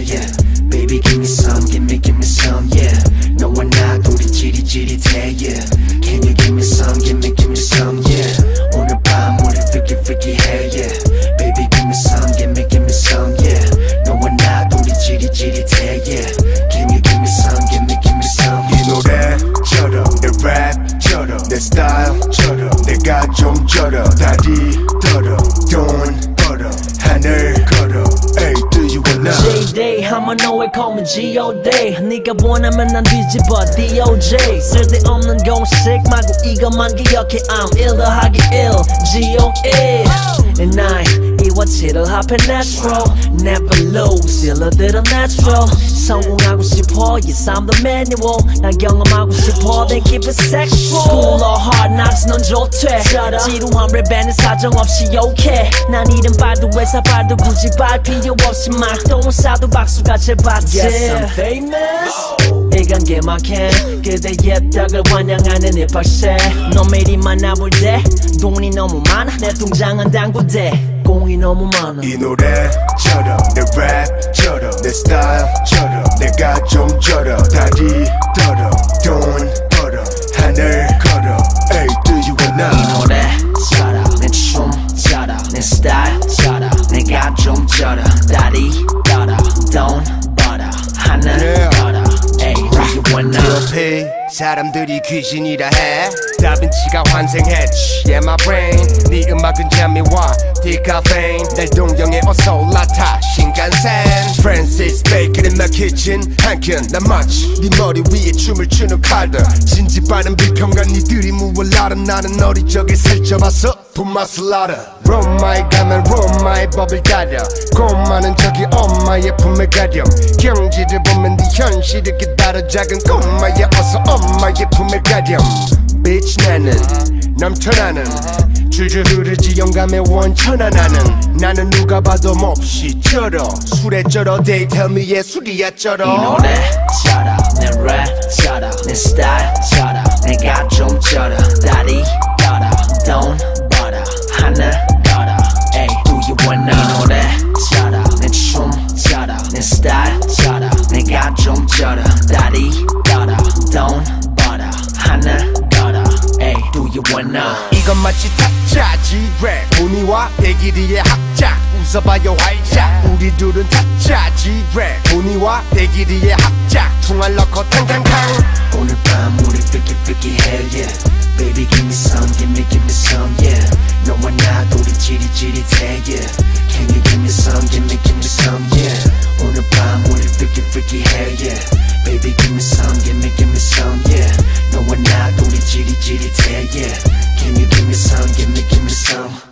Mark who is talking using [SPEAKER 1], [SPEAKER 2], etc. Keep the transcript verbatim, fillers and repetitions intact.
[SPEAKER 1] yeah. Baby give me some, give me, give me some, yeah. 너와 나 둘이 지릿지릿해, yeah. Can you give me some, give me, give me some, yeah. 오늘 밤 우리 freaky freaky 해, yeah. Baby give me some, give me, give me some, yeah. 너와 나 둘이 지릿지릿해, yeah. Can you give me some, give me, give me some.
[SPEAKER 2] 이 노래처럼 내 랩처럼 내 스타일처럼 내가 좀 쩔어 다리 떨어 돈 벌어 하늘 걸어 Ay do you wanna
[SPEAKER 3] J-Day 하면 너의 call me G-O-Day 네가 원하면 난 뒤집어 D O J 쓸데없는 공식 말고 이것만 기억해 I'm 일 더하기 일 G O E And I 이와 칠을 합해 natural Never lose 일러들은 natural 성공하고 싶어 Yes I'm the manual 난 경험하고 싶어 Then keep it sexual School or hard knocks 넌 좋대 지루한 랩에는 사정없이 욕해 난 이름 발도 회사 발도 굳이 발 필요 없이 말똥을 싸도 박수가 제받지 Yes I'm famous 이건 개막해 그대의 덕을 환영하는 힙합새 너 매일 만나볼 때 돈이 너무 많아 내 통장은 당구대 공이 너무 많아
[SPEAKER 2] 이 노래처럼 내 랩처럼 내 스타일처럼 내가 좀 쩔어 다리 떨어 돈 벌어 하늘 걸어 Ay do you wanna
[SPEAKER 1] 이 노래처럼 내 춤처럼 내 스타일처럼 내가 좀 쩔어 다리 떨어 돈 벌어 하늘 걸어 Ay do you wanna
[SPEAKER 2] 옆에 사람들이 귀신이라 해 다빈치가 환생했지 Yeah my brain 네 음악은 잠이와 디카페인 날 동경에 어서 올라타 신간센 Francis Bacon in my kitchen 한켠 난 마치 네 머리 위에 춤을 추는 칼들 진지빠른 비평가 니들이 무얼 알아 나는 어리 적에 살쪄봤어 돈맛을 알아 로마에 가면 로마의 법을 따려 고마는 저기 엄마의 품에 가렴 경지를 보면 네 현실을 기다려 작은 꼬마야 어서 엄마의 품에 가렴 Bitch 나는 넘쳐나는 줄줄 흐르지 영감의 원천하 나는 나는 누가 봐도 몹시 쩔어 술에 쩔어 They tell me 예술이야 쩔어
[SPEAKER 1] 이 노래처럼 내 랩처럼 내 스타일처럼 내가 좀 쩔어 다리 떨어 돈 벌어 하늘 걸어 Ay do you wanna 이 노래처럼 내 춤처럼 내 스타일처럼 내가 좀 쩔어 다리 떨어 돈 벌어 하늘 걸어 Ay do you wanna
[SPEAKER 2] 이건 마치 타짜지 랩 보니와 대기리의 합작 웃어봐요 활짝 우리 둘은 타짜지 랩 보니와 대기리의 합작 총알 넣고 탕탕탕
[SPEAKER 1] 오늘 밤 우리 freaky freaky 해 yeah Baby give me some give me give me some yeah 너와 나 둘이 지릿지릿해 yeah Can you give me some give me give me some yeah 오늘 밤 우리 freaky freaky 해 yeah Baby give me some give me give me some yeah 너와 나 둘이 지릿지릿해 yeah Can you give me some give me give me some